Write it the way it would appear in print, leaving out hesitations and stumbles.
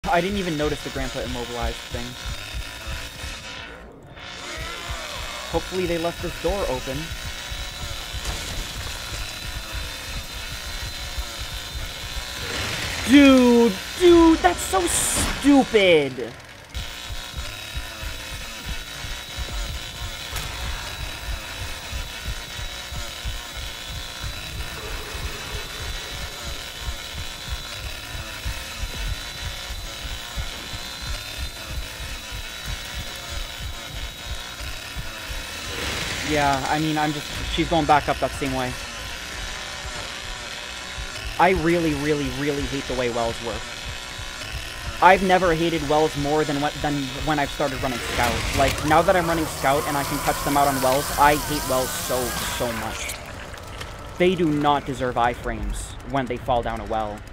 I didn't even notice the grandpa immobilized thing. Hopefully they left this door open. Dude, that's so stupid. Yeah, I mean, she's going back up that same way. I really, really, really hate the way wells work. I've never hated wells more than when I've started running Scout. Like, now that I'm running Scout and I can touch them out on wells, I hate wells so much. They do not deserve iframes when they fall down a well.